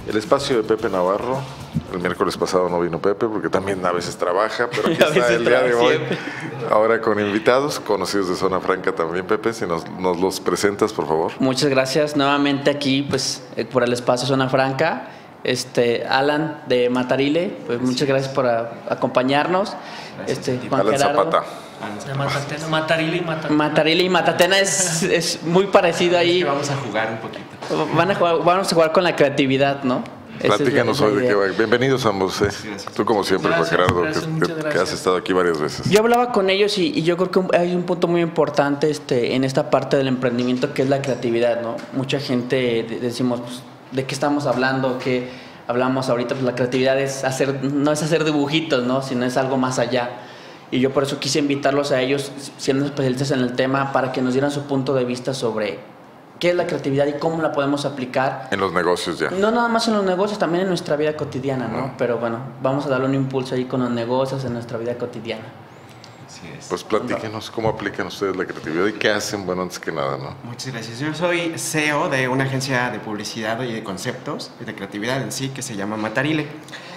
El espacio de Pepe Navarro. El miércoles pasado no vino Pepe porque también a veces trabaja, pero aquí está el día de hoy. Ahora con invitados conocidos de Zona Franca también. Pepe, si nos los presentas, por favor. Muchas gracias nuevamente aquí pues por el espacio Zona Franca. Alan de Matarile, pues muchas gracias por acompañarnos. Juan Alan Gerardo Zapata. De Matatena, Matarile y Matatena. Matarile y Matatena es muy parecido ahí. Es que vamos a jugar un poquito. Vamos a jugar con la creatividad, ¿no? Platícanos hoy de qué va. Bienvenidos ambos. Gracias. Tú como siempre, Juan Gerardo, que has estado aquí varias veces. Yo hablaba con ellos y yo creo que hay un punto muy importante en esta parte del emprendimiento que es la creatividad, ¿no? Mucha gente decimos, pues, ¿de qué estamos hablando? ¿Qué hablamos ahorita? Pues la creatividad no es hacer dibujitos, ¿no? Sino es algo más allá. Y yo por eso quise invitarlos a ellos, siendo especialistas en el tema, para que nos dieran su punto de vista sobre qué es la creatividad y cómo la podemos aplicar. En los negocios ya. No nada más en los negocios, también en nuestra vida cotidiana, ¿no? Pero bueno, vamos a darle un impulso ahí con los negocios en nuestra vida cotidiana. Así es. Pues platíquenos cómo aplican ustedes la creatividad y qué hacen, bueno, antes que nada, ¿no? Muchas gracias. Yo soy CEO de una agencia de publicidad y de conceptos, de creatividad en sí, que se llama Matarile.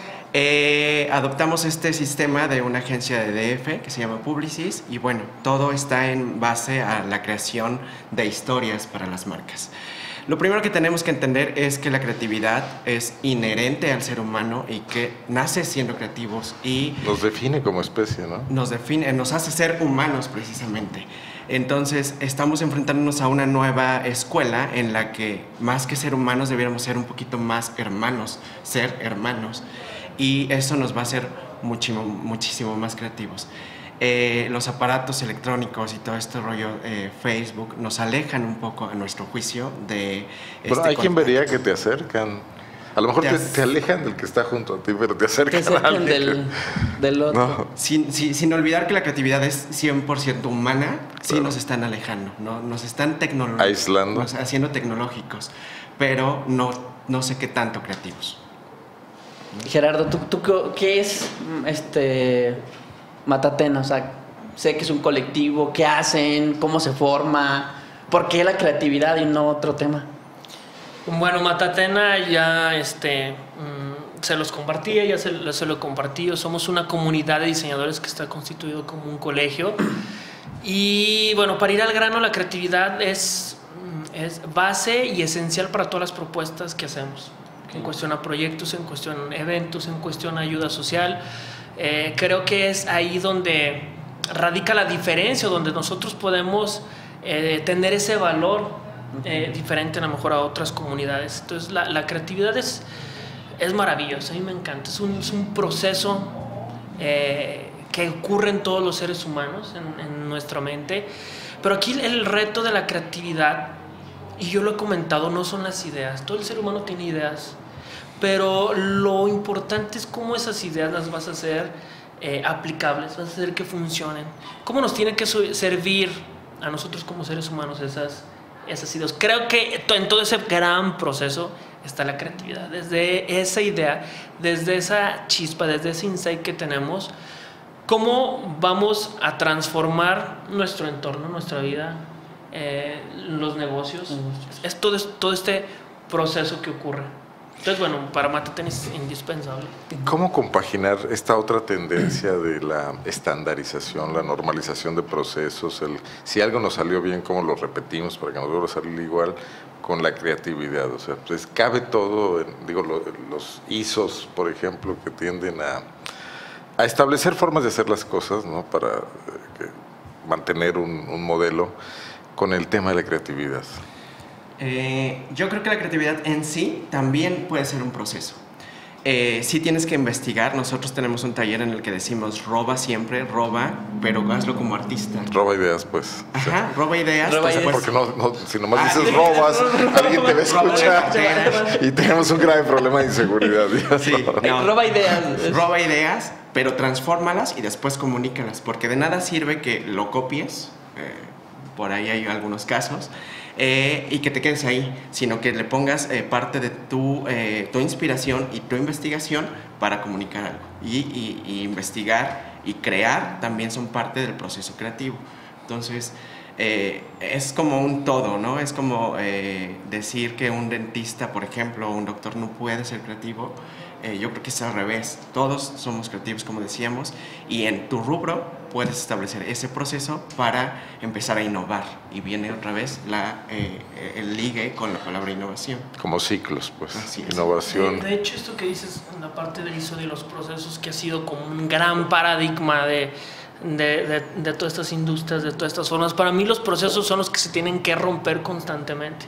Adoptamos este sistema de una agencia de DF que se llama Publicis y bueno, todo está en base a la creación de historias para las marcas. Lo primero que tenemos que entender es que la creatividad es inherente al ser humano y que nace siendo creativos y nos define como especie, ¿no? Nos hace ser humanos precisamente. Entonces estamos enfrentándonos a una nueva escuela en la que más que ser humanos debiéramos ser un poquito más hermanos, ser hermanos. Y eso nos va a hacer muchísimo más creativos. Los aparatos electrónicos y todo este rollo, Facebook, nos alejan un poco, a nuestro juicio, de Pero hay quien vería que te acercan. A lo mejor te alejan del que está junto a ti, pero te acercan a alguien del otro. No. Sin olvidar que la creatividad es 100% humana, sí nos están alejando, ¿no? Nos están aislando, haciendo tecnológicos, pero no sé qué tanto creativos. Gerardo, ¿tú qué es Matatena? O sea, sé que es un colectivo, ¿qué hacen? ¿Cómo se forma? ¿Por qué la creatividad y no otro tema? Bueno, Matatena ya se los compartía, ya se lo compartí. Somos una comunidad de diseñadores que está constituido como un colegio. Y bueno, para ir al grano, la creatividad es base y esencial para todas las propuestas que hacemos. En cuestión a proyectos, en cuestión a eventos, en cuestión a ayuda social. Creo que es ahí donde radica la diferencia, donde nosotros podemos tener ese valor diferente a lo mejor a otras comunidades. Entonces la creatividad es maravillosa, a mí me encanta. Es un proceso que ocurre en todos los seres humanos, en nuestra mente. Pero aquí el reto de la creatividad, y yo lo he comentado, no son las ideas. Todo el ser humano tiene ideas, pero lo importante es cómo esas ideas las vas a hacer aplicables, vas a hacer que funcionen. Cómo nos tiene que servir a nosotros como seres humanos esas ideas. Creo que en todo ese gran proceso está la creatividad. Desde esa idea, desde esa chispa, desde ese insight que tenemos, cómo vamos a transformar nuestro entorno, nuestra vida, los negocios. Es todo este proceso que ocurre. Entonces, bueno, para Matatena es indispensable. ¿Cómo compaginar esta otra tendencia de la estandarización, la normalización de procesos, si algo nos salió bien, cómo lo repetimos para que nos vuelva a salir igual, con la creatividad? O sea, pues cabe todo, los ISOs, por ejemplo, que tienden a establecer formas de hacer las cosas, ¿no? Para mantener un modelo con el tema de la creatividad. Yo creo que la creatividad en sí también puede ser un proceso. Sí tienes que investigar. Nosotros tenemos un taller en el que decimos roba siempre, pero hazlo como artista. Roba ideas, pues. Ajá, roba ideas. Porque si nomás dices robas, alguien te va a escuchar y tenemos un grave problema de inseguridad. Sí, roba ideas. Roba ideas, pero transfórmalas y después comunícalas, porque de nada sirve que lo copies, por ahí hay algunos casos, y que te quedes ahí, sino que le pongas parte de tu inspiración y tu investigación para comunicar algo. Y investigar y crear también son parte del proceso creativo. Entonces, es como un todo, ¿no? Es como decir que un dentista, por ejemplo, o un doctor no puede ser creativo. Yo creo que es al revés. Todos somos creativos, como decíamos, y en tu rubro puedes establecer ese proceso para empezar a innovar. Y viene otra vez el ligue con la palabra innovación. Como ciclos, pues. Así es. Innovación. De hecho, esto que dices en la parte del ISO de los procesos, que ha sido como un gran paradigma de todas estas industrias, de todas estas formas, para mí los procesos son los que se tienen que romper constantemente.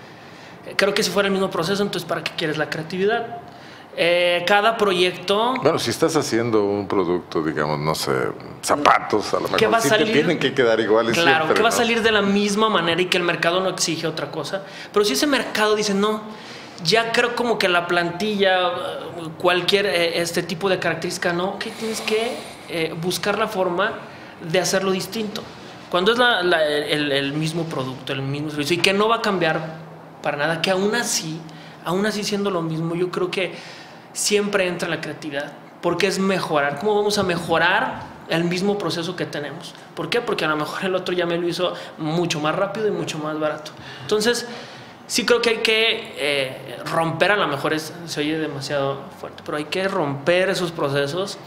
Creo que si fuera el mismo proceso, entonces ¿para qué quieres la creatividad? Cada proyecto... Bueno, si estás haciendo un producto, digamos, no sé, zapatos, a lo mejor va a sí salir, te tienen que quedar iguales. Claro, siempre, que va a ¿no? salir de la misma manera y que el mercado no exige otra cosa. Pero si ese mercado dice, no, ya creo como que la plantilla, cualquier este tipo de característica, no, que tienes que buscar la forma de hacerlo distinto. Cuando es el mismo producto, el mismo servicio, y que no va a cambiar para nada, que aún así siendo lo mismo, yo creo que siempre entra la creatividad, porque es mejorar. ¿Cómo vamos a mejorar el mismo proceso que tenemos? ¿Por qué? Porque a lo mejor el otro ya me lo hizo mucho más rápido y mucho más barato. Entonces, sí creo que hay que romper, a lo mejor se oye demasiado fuerte, pero hay que romper esos procesos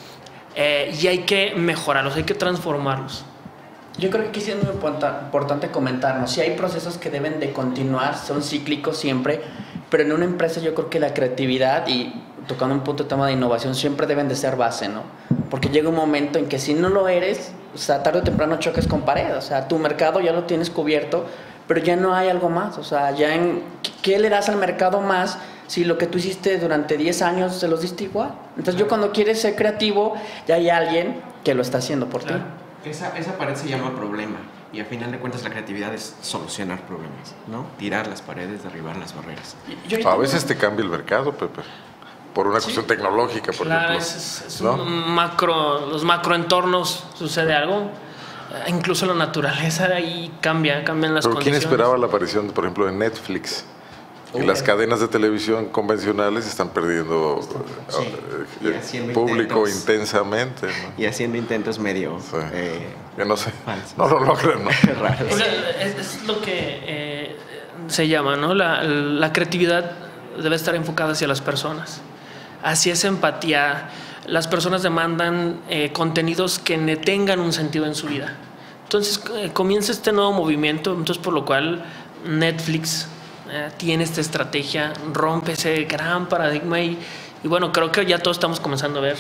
y hay que mejorarlos, hay que transformarlos. Yo creo que aquí sí es muy importante comentarnos. Si hay procesos que deben de continuar, son cíclicos siempre, pero en una empresa yo creo que la creatividad y tocando un punto de tema de innovación siempre deben de ser base, ¿no? Porque llega un momento en que si no lo eres, o sea, tarde o temprano choques con pared. O sea, tu mercado ya lo tienes cubierto, pero ya no hay algo más. O sea, ¿qué le das al mercado más si lo que tú hiciste durante 10 años se los diste igual? Entonces yo cuando quieres ser creativo, ya hay alguien que lo está haciendo por ti. Esa pared se llama problema, y a final de cuentas la creatividad es solucionar problemas, ¿no? Tirar las paredes, derribar las barreras. A veces te cambia el mercado, Pepe, por una cuestión tecnológica, por ejemplo. Es ¿no? los macroentornos, sucede algo. Incluso la naturaleza ahí cambian las condiciones. ¿Quién esperaba la aparición, por ejemplo, de Netflix? Y las cadenas de televisión convencionales están perdiendo público intensamente, ¿no? Y haciendo intentos medio... Sí. Que no sé, falsos. no lo logran, ¿no? Raros. O sea, es lo que se llama, ¿no? La creatividad debe estar enfocada hacia las personas, hacia esa empatía. Las personas demandan contenidos que tengan un sentido en su vida. Entonces comienza este nuevo movimiento, entonces por lo cual Netflix tiene esta estrategia, rompe ese gran paradigma y bueno, creo que ya todos estamos comenzando a ver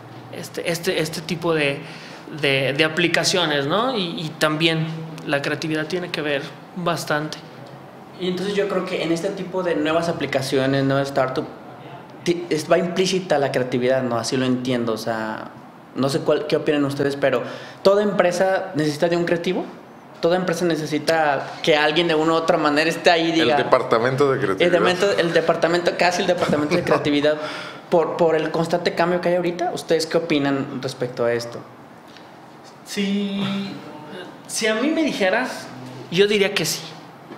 este tipo de aplicaciones, ¿no? Y también la creatividad tiene que ver bastante. Y entonces yo creo que en este tipo de nuevas aplicaciones, nuevas startup, va implícita la creatividad, ¿no? Así lo entiendo, o sea, no sé qué opinan ustedes, pero ¿toda empresa necesita de un creativo? ¿Toda empresa necesita que alguien de una u otra manera esté ahí, diga... El departamento de creatividad. El departamento de creatividad, por el constante cambio que hay ahorita. ¿Ustedes qué opinan respecto a esto? Si a mí me dijeras, yo diría que sí.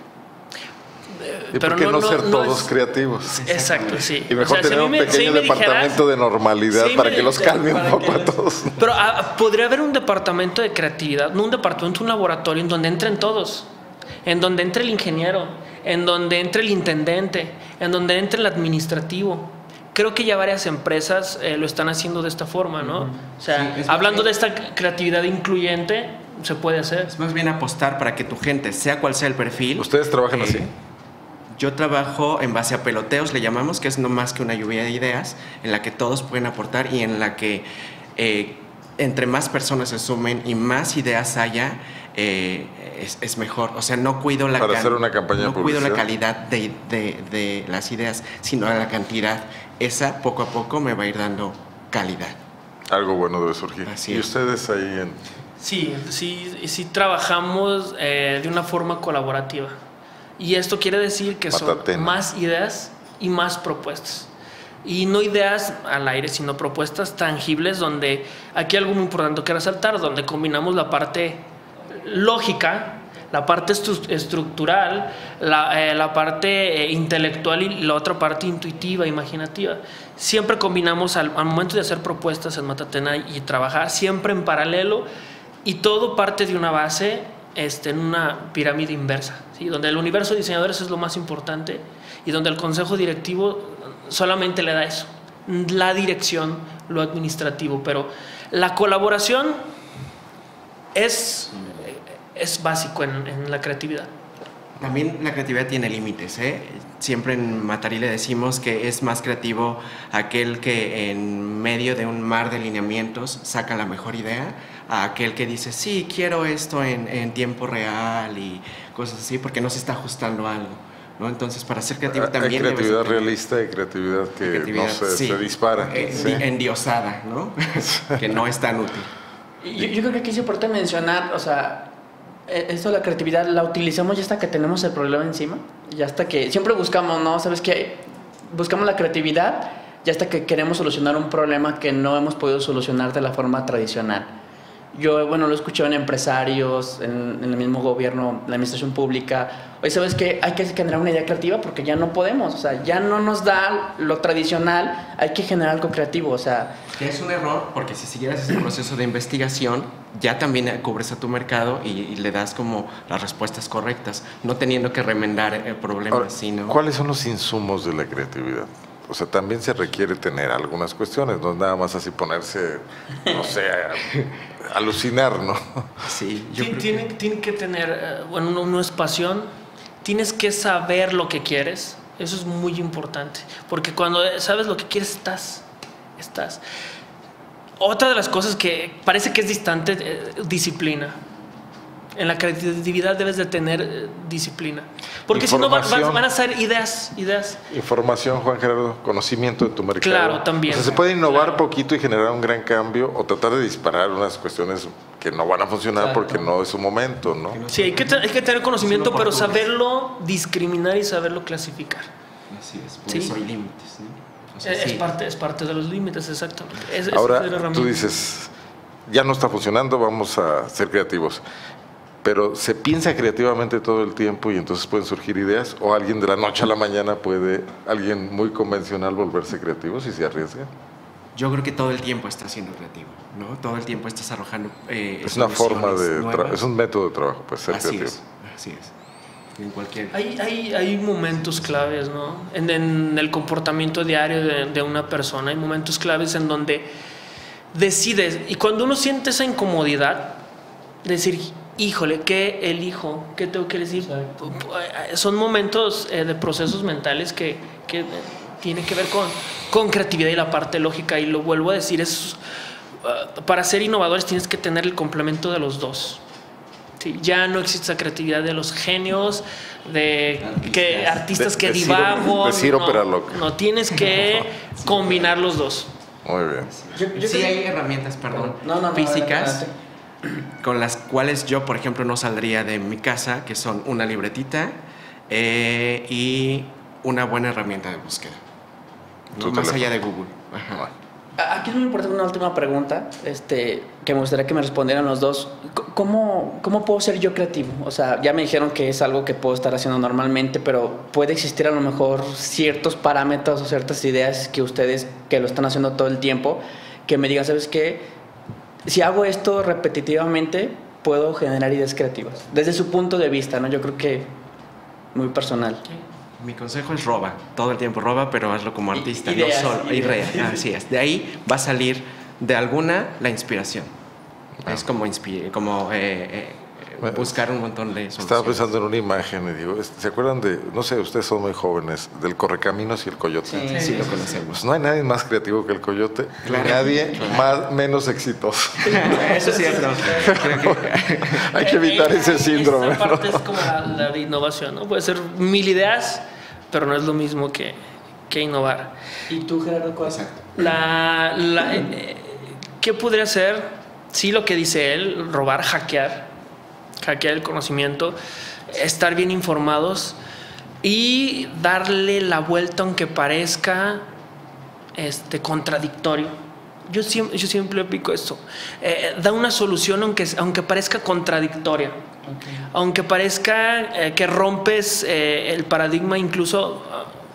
¿Y por qué no ser todos creativos? Exacto, sí. Y mejor tener un pequeño departamento de normalidad para que los calme un poco a todos. Pero podría haber un departamento de creatividad, no un departamento, un laboratorio en donde entren todos, en donde entre el ingeniero, en donde entre el intendente, en donde entre el administrativo. Creo que ya varias empresas lo están haciendo de esta forma, ¿no? O sea, sí, hablando de esta creatividad incluyente, se puede hacer. Es más bien apostar para que tu gente, sea cual sea el perfil... ¿Ustedes trabajan así? Yo trabajo en base a peloteos, le llamamos, que es no más que una lluvia de ideas en la que todos pueden aportar y en la que entre más personas se sumen y más ideas haya, es mejor. O sea, no cuido la para hacer una campaña no cuido la calidad de las ideas, sino la cantidad. Esa poco a poco me va a ir dando calidad. Algo bueno debe surgir. Así ¿Y es. ustedes ahí en...? Sí trabajamos de una forma colaborativa. Y esto quiere decir que son más ideas y más propuestas. Y no ideas al aire, sino propuestas tangibles donde aquí algo muy importante que resaltar, donde combinamos la parte lógica, la parte estructural, la parte intelectual y la otra parte intuitiva, imaginativa. Siempre combinamos al momento de hacer propuestas en Matatena y trabajar siempre en paralelo y todo parte de una base en una pirámide inversa, ¿sí? Donde el universo de diseñadores es lo más importante y donde el consejo directivo solamente le da eso, la dirección, lo administrativo, pero la colaboración es básico en la creatividad. También la creatividad tiene límites, ¿eh? Siempre en Matarí le decimos que es más creativo aquel que en medio de un mar de lineamientos saca la mejor idea, a aquel que dice, sí, quiero esto en tiempo real y cosas así, porque no se está ajustando algo, ¿no? Entonces, para ser creativo también... Hay creatividad realista y creatividad que no se dispara. Sí. Endiosada, ¿no? Que no es tan útil. Yo creo que aquí es importante mencionar, o sea, esto de la creatividad la utilizamos ya hasta que tenemos el problema encima, ya hasta que siempre buscamos, ¿no? ¿Sabes qué? Buscamos la creatividad ya hasta que queremos solucionar un problema que no hemos podido solucionar de la forma tradicional. Yo, bueno, lo he escuchado en empresarios, en el mismo gobierno, la administración pública. Oye, ¿sabes qué? Hay que generar una idea creativa porque ya no podemos, o sea, ya no nos da lo tradicional, hay que generar algo creativo, o sea... Que es un error, porque si siguieras ese proceso de investigación, ya también cubres a tu mercado y le das como las respuestas correctas, no teniendo que remendar problemas. Ahora, sino... ¿cuáles son los insumos de la creatividad? O sea, también se requiere tener algunas cuestiones, no es nada más así ponerse, no sé, a alucinar, ¿no? Sí, tiene que tener, bueno, uno es pasión, tienes que saber lo que quieres, eso es muy importante, porque cuando sabes lo que quieres, estás. Otra de las cosas que parece que es distante, disciplina. En la creatividad debes de tener disciplina. Porque si no van a ser ideas. Información, Juan Gerardo, conocimiento de tu mercado. Claro, también. O sea, se puede innovar poquito y generar un gran cambio o tratar de disparar unas cuestiones que no van a funcionar porque no es su momento, ¿no? Sí, hay que tener conocimiento, pero saberlo discriminar y saberlo clasificar. Así es, por eso hay límites, ¿no? O sea, es parte de los límites, exactamente. Ahora, tú dices, ya no está funcionando, vamos a ser creativos. Pero se piensa creativamente todo el tiempo y entonces pueden surgir ideas, o alguien de la noche a la mañana alguien muy convencional volverse creativo si se arriesga. Yo creo que todo el tiempo estás siendo creativo, ¿no? Todo el tiempo estás arrojando es una forma es un método de trabajo, pues ser creativo. Así es. En cualquier... Hay momentos claves, ¿no? En el comportamiento diario de una persona, hay momentos claves en donde decides, y cuando uno siente esa incomodidad, decir, híjole, ¿qué elijo? ¿Qué tengo que decir? Son momentos de procesos mentales que tienen que ver con creatividad y la parte lógica, y lo vuelvo a decir, para ser innovadores tienes que tener el complemento de los dos. Sí, ya no existe esa creatividad de los genios, de artistas que divagan. No, tienes que combinar los dos. Muy bien. Sí hay herramientas, físicas con las cuales yo, por ejemplo, no saldría de mi casa, que son una libretita y una buena herramienta de búsqueda, ¿no? Más allá de Google. Ajá. Aquí es muy importante una última pregunta, que me gustaría que me respondieran los dos. ¿Cómo puedo ser yo creativo? O sea, ya me dijeron que es algo que puedo estar haciendo normalmente, pero puede existir a lo mejor ciertos parámetros o ciertas ideas que ustedes que lo están haciendo todo el tiempo, que me digan, ¿sabes qué? Si hago esto repetitivamente, puedo generar ideas creativas. Desde su punto de vista, ¿no? Yo creo que muy personal. Mi consejo es roba, todo el tiempo roba, pero hazlo como artista, ideas, no solo. Así es. De ahí va a salir de alguna la inspiración. Es como buscar un montón de soluciones. Estaba pensando en una imagen y digo, ¿se acuerdan de, no sé, ustedes son muy jóvenes, del Correcaminos y el Coyote? Sí, lo conocemos. Pues no hay nadie más creativo que el Coyote, claro, nadie menos exitoso. Eso es cierto. Hay que evitar ese síndrome. Esa parte es como la de innovación, ¿no? Puede ser 1000 ideas, pero no es lo mismo que innovar. ¿Y tú, Gerardo, cuál? Exacto. ¿Qué podría ser? Sí, lo que dice él, robar, hackear el conocimiento, estar bien informados y darle la vuelta aunque parezca contradictorio. Yo siempre aplico esto. Da una solución aunque parezca contradictoria. Okay. Aunque parezca que rompes el paradigma incluso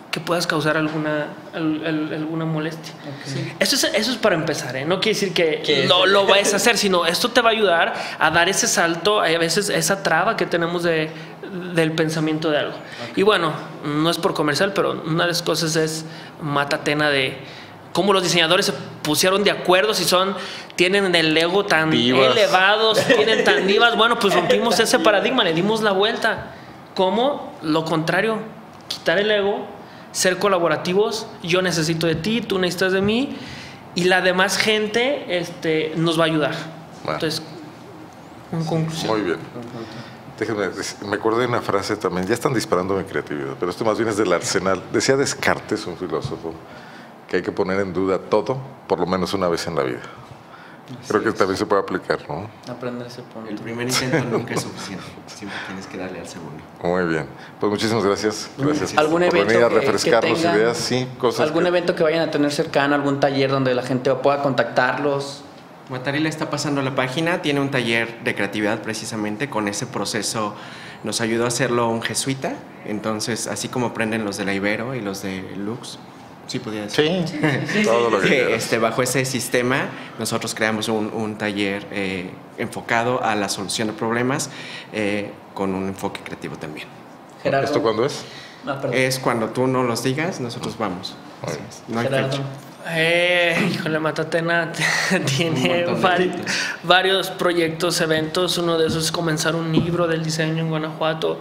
que puedas causar alguna molestia. Okay. Eso es para empezar, ¿eh? No quiere decir que lo vayas a hacer, sino esto te va a ayudar a dar ese salto, a veces esa traba que tenemos del pensamiento de algo. Okay. Y bueno, no es por comercial, pero una de las cosas es Matatena, de cómo los diseñadores se pusieron de acuerdo, tienen el ego tan elevados, tienen tan divas. Bueno, pues rompimos ese paradigma, le dimos la vuelta. ¿Cómo? Lo contrario, quitar el ego, ser colaborativos. Yo necesito de ti, tú necesitas de mí, y la demás gente nos va a ayudar. Bueno. Entonces, en conclusión. Muy bien. Déjenme, me acordé de una frase también, ya están disparando mi creatividad, pero esto más bien es del Arsenal. Decía Descartes, un filósofo, que hay que poner en duda todo, por lo menos una vez en la vida. Creo que también se puede aplicar, ¿no? Aprender ese punto. El primer intento nunca es suficiente. Siempre tienes que darle al segundo. Muy bien. Pues muchísimas gracias. Gracias ¿Algún por evento venir a refrescarnos ideas, sí, cosas. ¿Algún evento que vayan a tener cercano, algún taller donde la gente pueda contactarlos? Guattari le está pasando la página, tiene un taller de creatividad precisamente. Con ese proceso nos ayudó a hacerlo un jesuita. Entonces, así como aprenden los de la Ibero y los de Lux. Sí, podía decir. Sí, todo lo que bajo ese sistema, nosotros creamos un taller enfocado a la solución de problemas con un enfoque creativo también. Gerardo. ¿Esto cuándo es? Es cuando tú no los digas, nosotros vamos. No hay fecha. Híjole, Matatena tiene varios proyectos, eventos. Uno de esos es comenzar un libro del diseño en Guanajuato.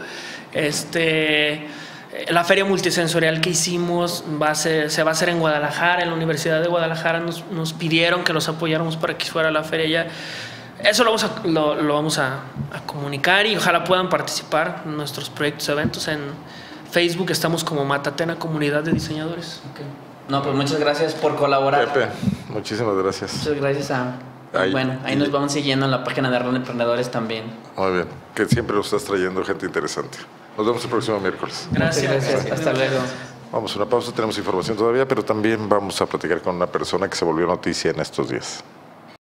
La feria multisensorial que hicimos se va a hacer en Guadalajara, en la Universidad de Guadalajara. Nos pidieron que los apoyáramos para que fuera la feria ya. Eso lo vamos a comunicar, y ojalá puedan participar en nuestros proyectos, eventos. En Facebook estamos como Matatena Comunidad de Diseñadores. Okay. No, pues muchas gracias por colaborar. Pepe, muchísimas gracias. Muchas gracias ahí nos vamos siguiendo en la página de Ron Emprendedores también. Muy bien, que siempre nos estás trayendo gente interesante. Nos vemos el próximo miércoles. Gracias. Hasta luego. Vamos a una pausa, tenemos información todavía, pero también vamos a platicar con una persona que se volvió noticia en estos días.